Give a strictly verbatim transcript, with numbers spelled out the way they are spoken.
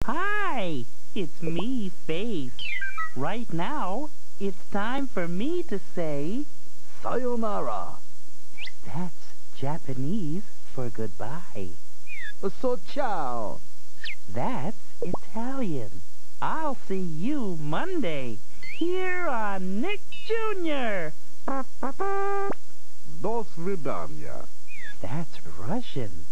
Hi, it's me, Faith. Right now, it's time for me to say Sayonara. that's Japanese for goodbye. So ciao. That's Italian. I'll see you Monday here on Nick Junior До свидания. That's Russian.